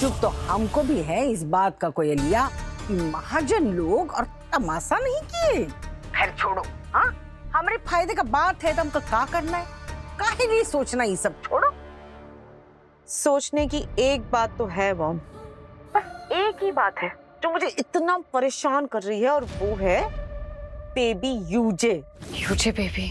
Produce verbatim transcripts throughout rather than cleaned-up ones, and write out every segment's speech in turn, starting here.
ताज्जुब तो हमको भी है इस बात का कोई लिया, महाजन लोग और तमाशा नहीं किए। खैर छोड़ो, हाँ हमारे फायदे का बात है तो हमको क्या करना है, काहे नहीं सोचना, ये सब छोड़ो। सोचने की एक बात तो है मॉम, बस एक ही बात है जो मुझे इतना परेशान कर रही है, और वो है baby UJ. UJ baby,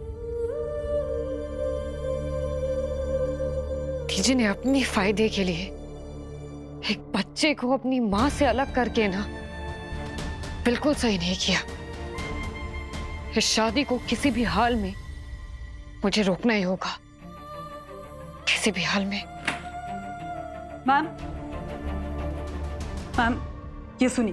TJ ने अपने फायदे के लिए एक बच्चे को अपनी मां से अलग करके ना बिल्कुल सही नहीं किया। इस शादी को किसी भी हाल में मुझे रोकना ही होगा, किसी भी हाल में। मैम, मैम ये सुनी।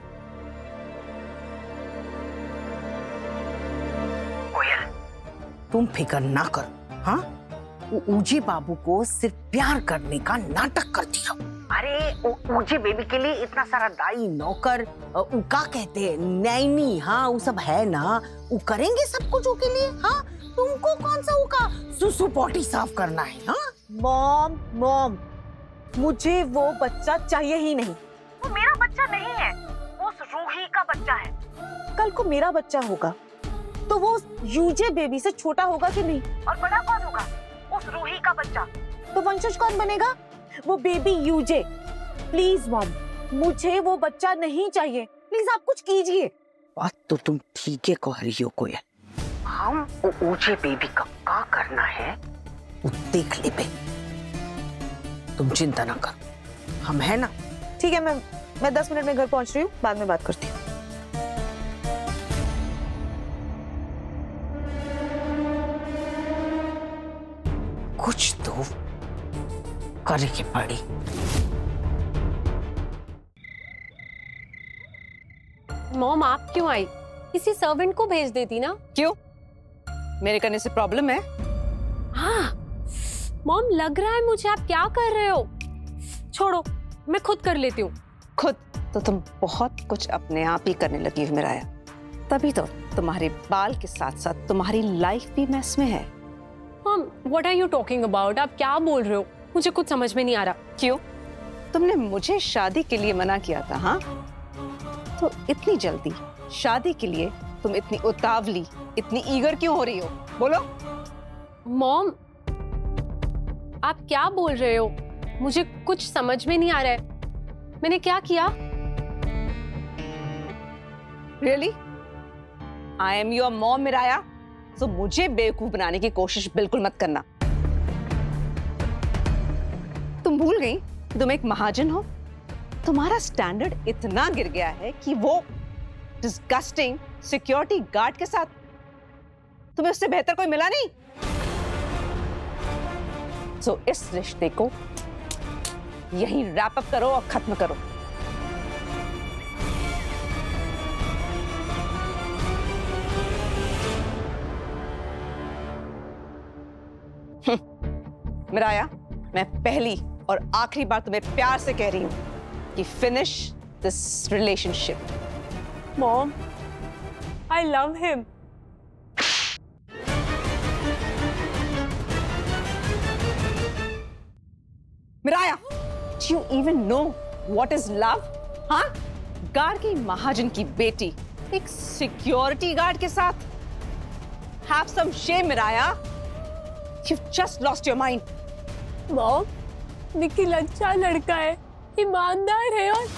कोयल, तुम फिक्र ना करो, हाँ ऊजे बाबू को सिर्फ प्यार करने का नाटक करती हो। अरे ऊजे बेबी के लिए इतना सारा दाई नौकर, उ का कहते हैं नैनी, हाँ वो सब है ना, वो करेंगे सब कुछ के लिए। हाँ तुमको कौन सा उका सुसु पोटी साफ करना है? हाँ मॉम मॉम मुझे वो बच्चा चाहिए ही नहीं। वो मेरा बच्चा नहीं है, वो उस रूही का बच्चा है। कल को मेरा बच्चा होगा तो वो यूजे बेबी से छोटा होगा कि नहीं? और बड़ा कौन होगा? उस रूही का बच्चा। तो वंशज कौन बनेगा? वो बेबी यूजे। प्लीज मॉम, मुझे वो बच्चा नहीं चाहिए, प्लीज आप कुछ कीजिए। बात तो तुम ठीक है कह रही हो कोयल, हम ऊजे बेबी का क्या करना है वो देख ले पे, तुम चिंता ना करो, हम है ना। ठीक है, मैं मैं दस मिनट में घर पहुंच रही हूँ, बाद में बात करती हूँ। कुछ तो करे के पड़ी। मॉम आप क्यों आई? किसी सर्वेंट को भेज देती ना। क्यों? मेरे करने से प्रॉब्लम है? हाँ मॉम, लग रहा है मुझे आप क्या कर रहे हो। छोड़ो, मैं खुद कर लेती हूँ। खुद तो तुम बहुत कुछ अपने आप ही करने लगी हो मिराया, तभी तो तुम्हारे बाल के साथ साथ तुम्हारी लाइफ भी मैस में है। Mom what are you talking about? आप क्या बोल रहे हो? मुझे कुछ समझ में नहीं आ रहा। क्यों? तुमने मुझे शादी के लिए मना किया था, हाँ? तो इतनी जल्दी शादी के लिए तुम इतनी उतावली, इतनी ईगर क्यों हो रही हो? बोलो। मॉम आप क्या बोल रहे हो? मुझे कुछ समझ में नहीं आ रहा है। मैंने क्या किया? Really? I am your mom, मिराया। तो मुझे बेवकूफ बनाने की कोशिश बिल्कुल मत करना। तुम भूल गई तुम एक महाजन हो। तुम्हारा स्टैंडर्ड इतना गिर गया है कि वो डिस्गस्टिंग सिक्योरिटी गार्ड के साथ तुम्हें उससे बेहतर कोई मिला नहीं। सो so, इस रिश्ते को यहीं रैप अप करो और खत्म करो। मिराया, मैं पहली और आखिरी बार तुम्हें प्यार से कह रही हूं कि finish this relationship. Mom I love him. Miraya, do you even know what is love? हाँ? गार्ड की महाजन की बेटी एक सिक्योरिटी गार्ड के साथ? Have some shame, Miraya. You've just lost your mind. Mom Nikhil अच्छा लड़का है, ईमानदार है और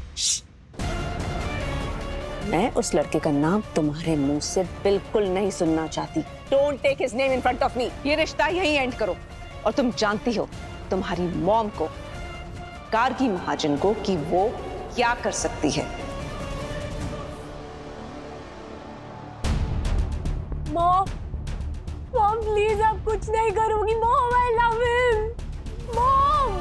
मैं उस लड़के का नाम तुम्हारे मुंह से बिल्कुल नहीं सुनना चाहती। Don't take his name in front of me. ये रिश्ता यहीं एंड करो। और तुम जानती हो तुम्हारी मॉम को, गार्गी महाजन को, कि वो क्या कर सकती है। मॉम मॉम प्लीज आप कुछ नहीं करोगी। Mom I love him. Mom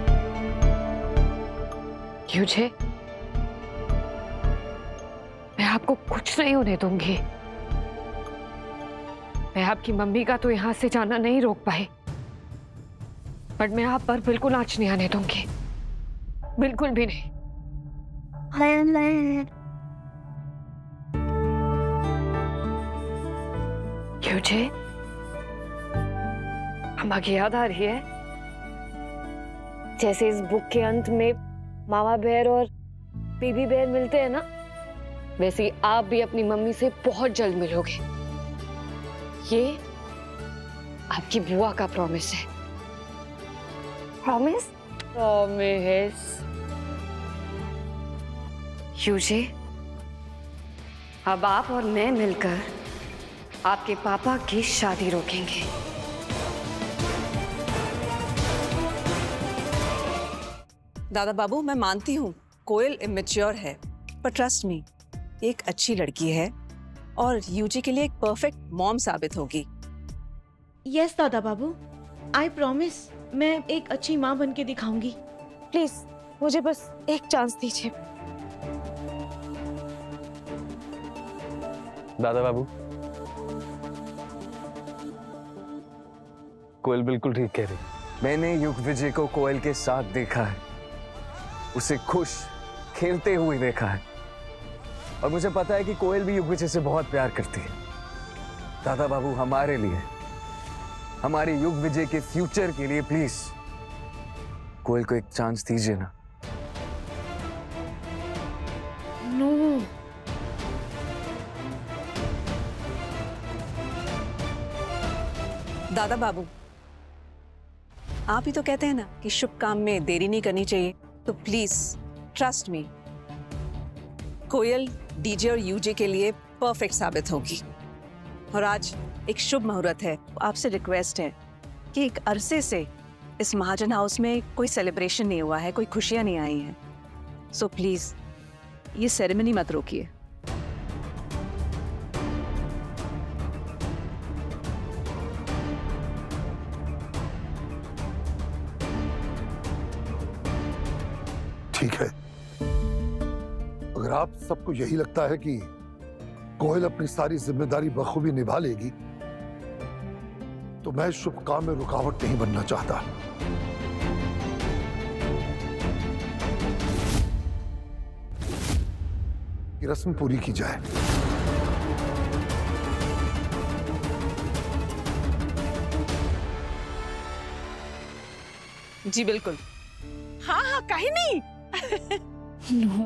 UJ, मैं आपको कुछ नहीं होने दूंगी। मैं आपकी मम्मी का तो यहाँ से जाना नहीं रोक पाई, बट मैं आप पर बिल्कुल आंच नहीं आने दूंगी, बिल्कुल भी नहीं। क्यों जी, हमारी याद आ रही है? जैसे इस बुक के अंत में मामा बेर और बेबी बेर मिलते हैं ना, वैसे ही आप भी अपनी मम्मी से बहुत जल्द मिलोगे। ये आपकी बुआ का प्रॉमिस है। प्रॉमिस? प्रॉमिस। यूजी, अब आप और मैं मिलकर आपके पापा की शादी रोकेंगे। दादा बाबू, मैं मानती हूँ कोयल इमेच्योर है, पर ट्रस्ट मी, एक अच्छी लड़की है और यूजी के लिए एक परफेक्ट मॉम साबित होगी। यस दादा बाबू, आई प्रॉमिस, मैं एक अच्छी माँ बन के दिखाऊंगी। प्लीज मुझे बस एक चांस दीजिए। दादा बाबू, कोयल बिल्कुल ठीक कह रही। मैंने युग विजय को कोयल के साथ देखा है, उसे खुश खेलते हुए देखा है, और मुझे पता है कि कोयल भी युग विजय से बहुत प्यार करती है। दादा बाबू, हमारे लिए, हमारे युग विजय के फ्यूचर के लिए प्लीज कोयल को एक चांस दीजिए ना। नो। दादा बाबू, आप ही तो कहते हैं ना कि शुभ काम में देरी नहीं करनी चाहिए, तो please trust me, Koyal DJ और यूजे के लिए परफेक्ट साबित होगी। और आज एक शुभ मुहूर्त है, आपसे रिक्वेस्ट है कि एक अरसे से इस महाजन हाउस में कोई सेलिब्रेशन नहीं हुआ है, कोई खुशियां नहीं आई हैं, सो प्लीज ये सेरेमनी मत रोकिए। ठीक है, अगर आप सबको यही लगता है कि कोयल अपनी सारी जिम्मेदारी बखूबी निभा लेगी, तो मैं शुभ काम में रुकावट नहीं बनना चाहता। ये रस्म पूरी की जाए। जी बिल्कुल। हाँ हाँ, कहीं नहीं। नो।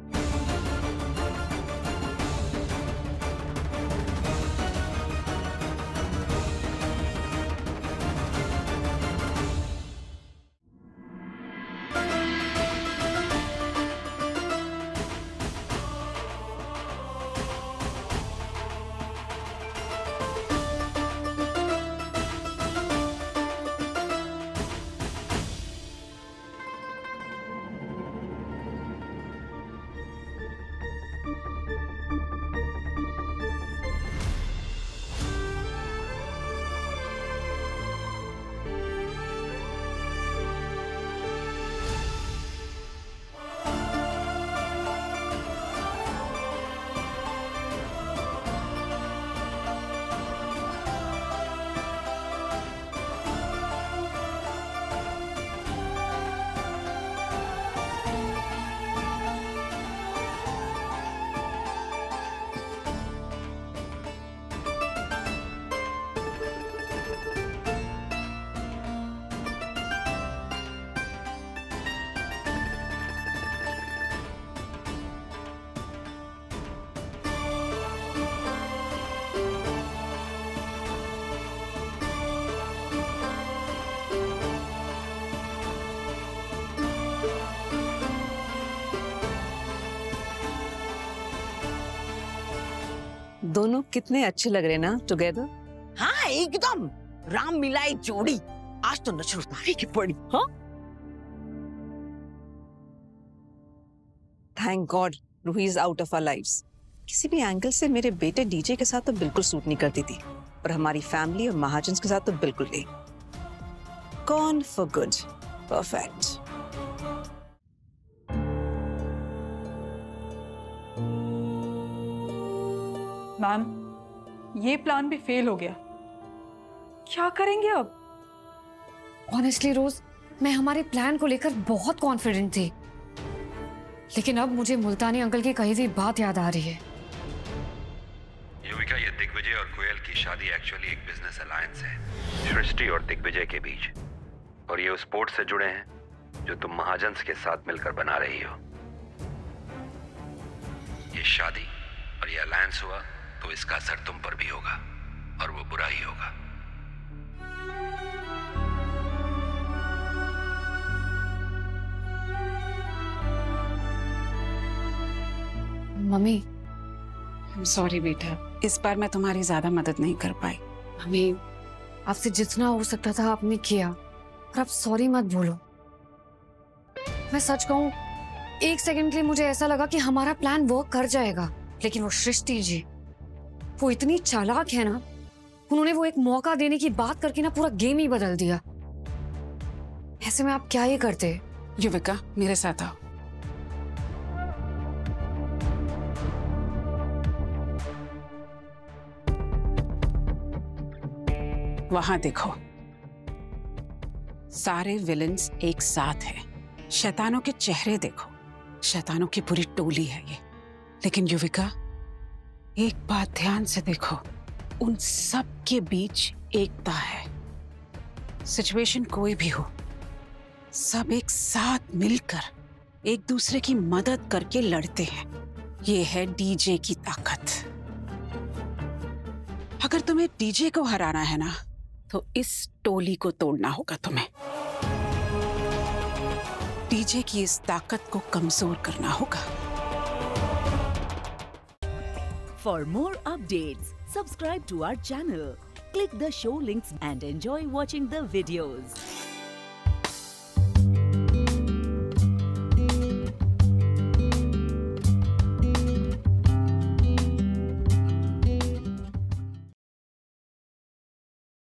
दोनों कितने अच्छे लग रहे हैं ना टुगेदर। हाँ एकदम राम मिलाई जोड़ी। आज तो नजर उतारी की पड़ी। हाँ, thank God Ruhi is out of our lives. किसी भी एंगल से मेरे बेटे डीजे के साथ तो बिल्कुल सूट नहीं करती थी, और हमारी फैमिली और महाजन के साथ तो बिल्कुल नहीं। Gone for good, perfect. Ma'am, ये प्लान भी फेल हो गया। क्या करेंगे अब? ऑनेस्टली रोज, मैं हमारे प्लान को लेकर बहुत कॉन्फिडेंट थी, लेकिन अब मुझे मुल्तानी अंकल की कही हुई बात याद आ रही है। युविका, ये दिग्विजय और कोयल की शादी एक्चुअली एक बिजनेस अलायंस है सृष्टि और दिग्विजय के बीच, और ये उस स्पोर्ट्स से जुड़े हैं जो तुम महाजन्स के साथ मिलकर बना रही हो। ये शादी और ये अलायंस हुआ तो इसका असर तुम पर भी होगा, और वो बुरा ही होगा। मम्मी, सॉरी बेटा, इस बार मैं तुम्हारी ज्यादा मदद नहीं कर पाई। मम्मी, आपसे जितना हो सकता था आपने किया, और आप सॉरी मत बोलो। मैं सच कहूं, एक सेकंड के लिए मुझे ऐसा लगा कि हमारा प्लान वर्क कर जाएगा, लेकिन वो सृष्टि जी, वो इतनी चालाक है ना, उन्होंने वो एक मौका देने की बात करके ना पूरा गेम ही बदल दिया। ऐसे में आप क्या ही करते? युविका, मेरे साथ आओ। वहां देखो, सारे विलन्स एक साथ हैं। शैतानों के चेहरे देखो, शैतानों की पूरी टोली है ये। लेकिन युविका, एक बात ध्यान से देखो, उन सब के बीच एकता है। सिचुएशन कोई भी हो, सब एक साथ मिलकर एक दूसरे की मदद करके लड़ते हैं। ये है डीजे की ताकत। अगर तुम्हें डीजे को हराना है ना, तो इस टोली को तोड़ना होगा तुम्हें। डीजे की इस ताकत को कमजोर करना होगा। For more updates, subscribe to our channel, click the show links and enjoy watching the videos.